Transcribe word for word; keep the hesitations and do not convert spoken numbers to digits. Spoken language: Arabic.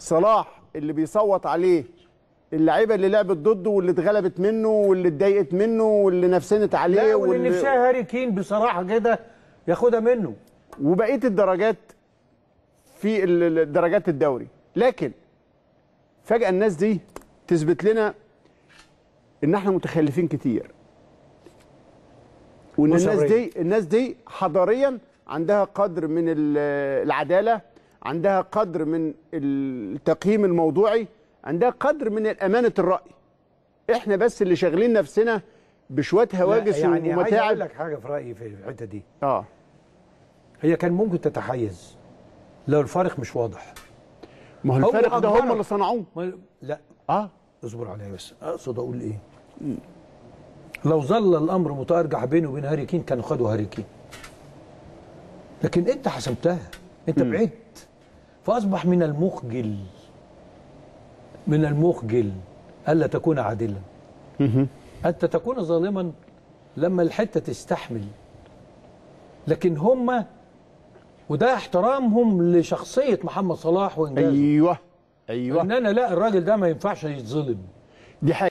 صلاح اللي بيصوت عليه اللعيبه اللي لعبت ضده واللي اتغلبت منه واللي اتضايقت منه واللي نفسنت عليه لا واللي نفسها هاري كين بصراحه كده ياخدها منه، وبقيه الدرجات في درجات الدوري. لكن فجاه الناس دي تثبت لنا ان احنا متخلفين كتير، وان الناس دي الناس دي حضاريا عندها قدر من العداله، عندها قدر من التقييم الموضوعي، عندها قدر من امانه الراي. احنا بس اللي شاغلين نفسنا بشويه هواجس يعني ومتاعب. عايز اقول لك حاجه في رايي في الحته دي. اه هي كان ممكن تتحيز لو الفارق مش واضح. ما هو الفارق ده هم اللي صنعوه. لا اه اصبر عليا بس. اقصد اقول ايه؟ م. لو ظل الامر متارجح بينه وبين هاري كين كانوا خدوا هاري كين. لكن انت حسمتها، انت م. بعدت، فاصبح من المخجل من المخجل الا تكون عادلا. م. انت تكون ظالما لما الحته تستحمل. لكن هم، وده احترامهم لشخصيه محمد صلاح وانجازه. ايوه ايوه ان انا لا، الراجل ده ما ينفعش يتظلم. دي حاجة